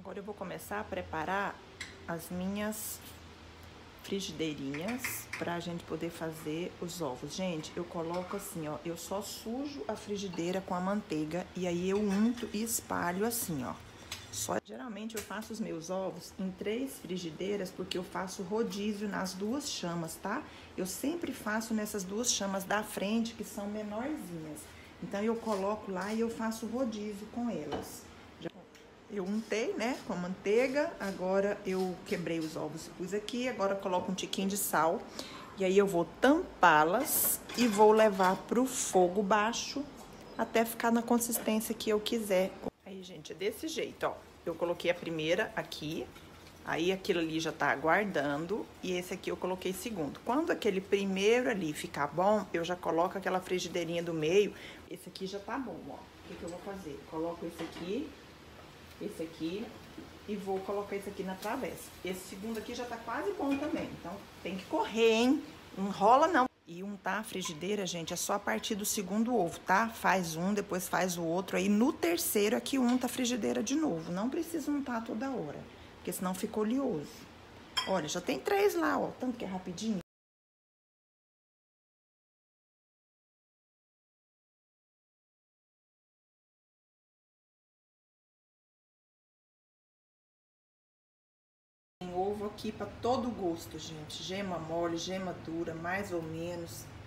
Agora eu vou começar a preparar as minhas frigideirinhas pra gente poder fazer os ovos. Gente, eu coloco assim, ó, eu só sujo a frigideira com a manteiga e aí eu unto e espalho assim, ó. Geralmente eu faço os meus ovos em 3 frigideiras porque eu faço rodízio nas 2 chamas, tá? Eu sempre faço nessas 2 chamas da frente que são menorzinhas. Então eu coloco lá e eu faço rodízio com elas. Eu untei, né, com a manteiga, agora eu quebrei os ovos e pus aqui, agora eu coloco um tiquinho de sal. E aí eu vou tampá-las e vou levar pro fogo baixo até ficar na consistência que eu quiser. Aí, gente, é desse jeito, ó. Eu coloquei a primeira aqui, aí aquilo ali já tá aguardando e esse aqui eu coloquei segundo. Quando aquele primeiro ali ficar bom, eu já coloco aquela frigideirinha do meio. Esse aqui já tá bom, ó. O que eu vou fazer? Coloco esse aqui e vou colocar esse aqui na travessa. Esse segundo aqui já tá quase bom também, então tem que correr, hein? Não enrola não. E untar a frigideira, gente, é só a partir do segundo ovo, tá? Faz um, depois faz o outro, aí no terceiro é que unta a frigideira de novo. Não precisa untar toda hora, porque senão fica oleoso. Olha, já tem 3 lá, ó, tanto que é rapidinho. Tem ovo aqui para todo gosto, gente. Gema mole, gema dura, mais ou menos.